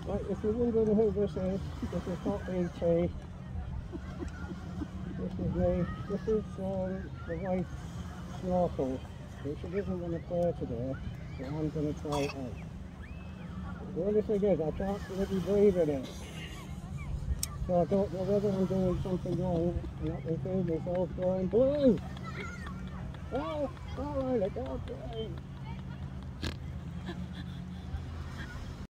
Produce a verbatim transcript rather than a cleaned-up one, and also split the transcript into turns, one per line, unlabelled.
Right, if you're wondering who this is, this is not E T. This is me. This is um, the wife Snorkel, but she doesn't want to play today, so I'm going to try it out. The only thing is, I can't really breathe in it. So I don't know whether I'm doing something wrong and I can feel myself going blue. Oh, alright, I can't breathe.